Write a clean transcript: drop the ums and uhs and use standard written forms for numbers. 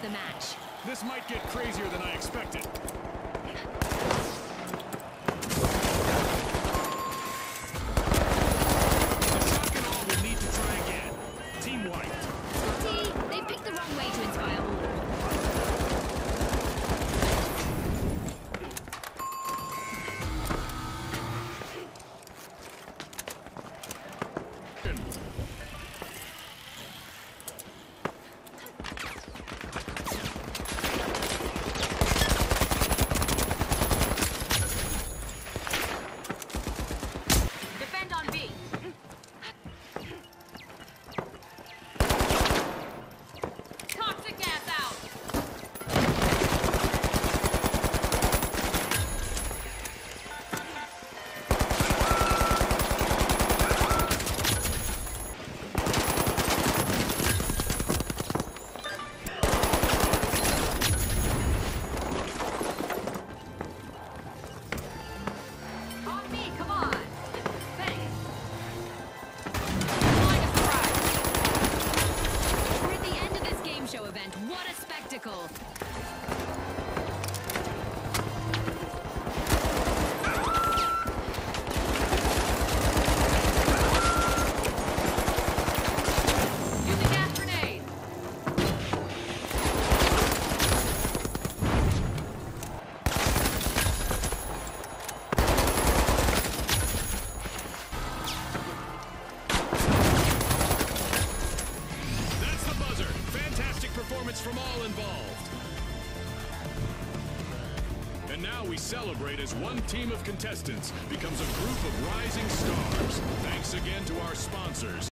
the match. This might get crazier than I expected. The shock and all will need to try again. Team white. They picked the wrong way to inspire order. What a spectacle! Use the gas grenade! That's the buzzer! Fantastic performance from all involved. And now we celebrate as one team of contestants becomes a group of rising stars. Thanks again to our sponsors.